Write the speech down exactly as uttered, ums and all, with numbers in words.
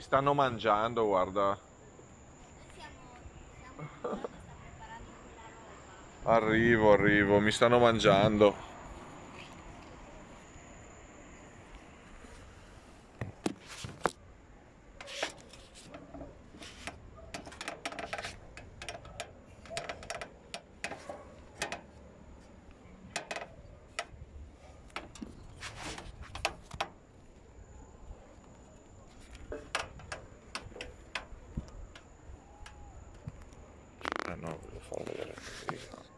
stanno mangiando, guarda. Arrivo, arrivo, mi stanno mangiando. Eh no, voglio far vedere così.